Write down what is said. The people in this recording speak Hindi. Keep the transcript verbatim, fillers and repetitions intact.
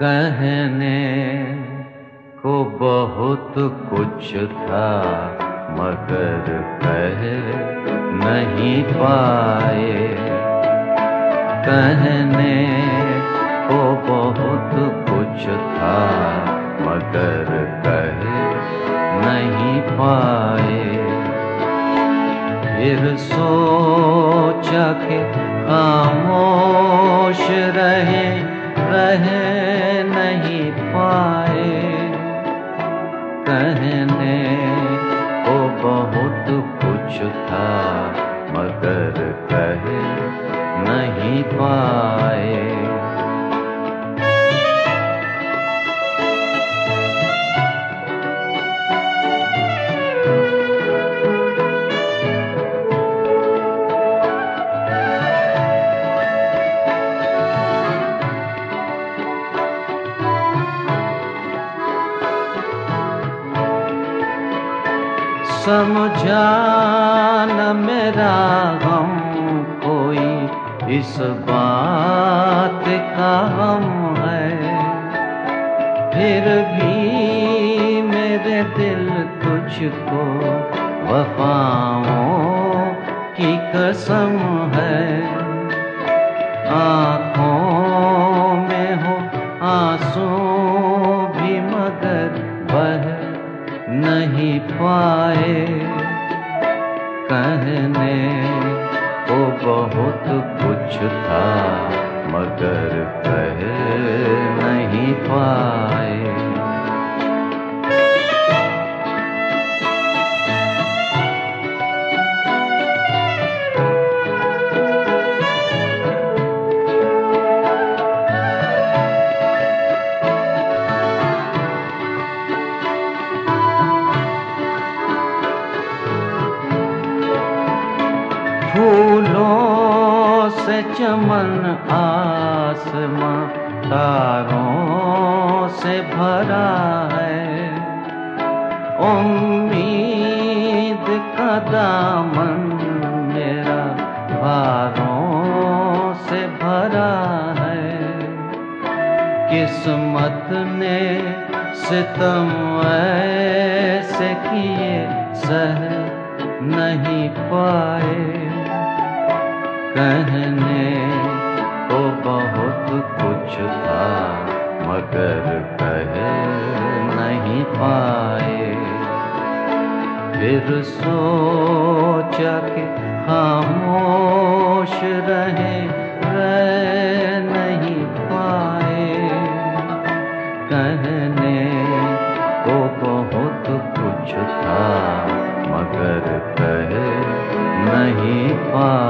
कहने को बहुत कुछ था मगर कह नहीं पाए। कहने को बहुत कुछ था मगर कह नहीं पाए। फिर सोचा कि खामोश रहे रह नहीं पाए। कहने को बहुत कुछ था मगर कह नहीं पाए। समझा न मेरा गम कोई इस बात का हम है। फिर भी मेरे दिल तुझको वफाओं की कसम है। आँखों में हो आंसू भी मगर बह नहीं पाए। कहने को बहुत कुछ था मगर कह नहीं पाए। फूलों से चमन आसमां तारों से भरा है। उम्मीद का दामन मेरा भारों से भरा है। किस्मत ने सितम ऐसे किए सह नहीं पाए। कहने को बहुत कुछ था मगर कह नहीं पाए। फिर सोचा कि खामोश रहे रह नहीं पाए। कहने को बहुत कुछ था मगर कह नहीं पाए।